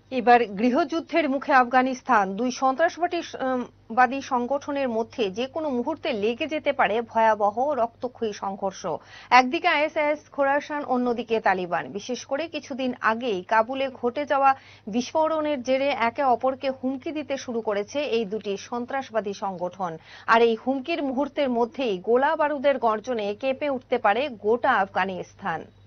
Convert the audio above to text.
এবার গৃহযুদ্ধের মুখে আফগানিস্তান। দুই সন্ত্রাসবাদী সংগঠনের মধ্যে যে কোনো মুহূর্তে লেগে যেতে পারে ভয়াবহ রক্তক্ষয়ী সংঘর্ষ। একদিকে আইএসআইএস খোরাসান, অন্যদিকে তালিবান। বিশেষ করে কিছুদিন আগেই কাবুলে ঘটে যাওয়া বিস্ফোরণের জেরে একে অপরকে হুমকি দিতে শুরু করেছে এই দুটি সন্ত্রাসবাদী সংগঠন। আর এই হুমকির মুহূর্তের মধ্যেই গোলা বারুদের গর্জনে কেঁপে উঠতে পারে গোটা আফগানিস্তান।